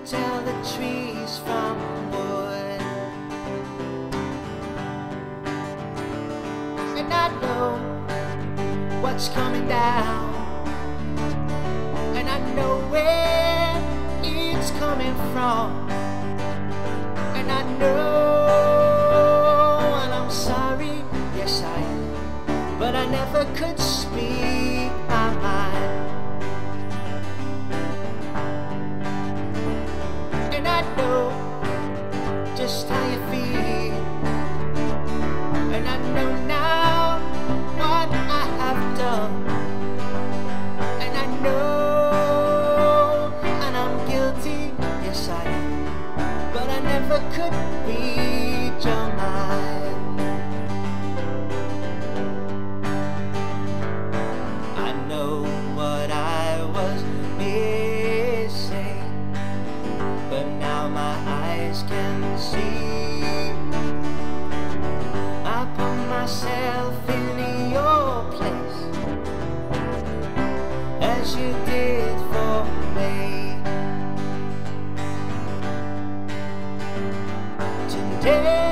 tell the trees from wood. And I know what's coming down, and I know where it's coming from, and I know, and I'm sorry, yes I am, but I never could speak my mind. And I know just how you feel, and I know now what I have done, and I know, and I'm guilty, yes I am, but I never could read your mind. I know what I was missing, but now my eyes can see. I put myself in your place, as you did for me. Today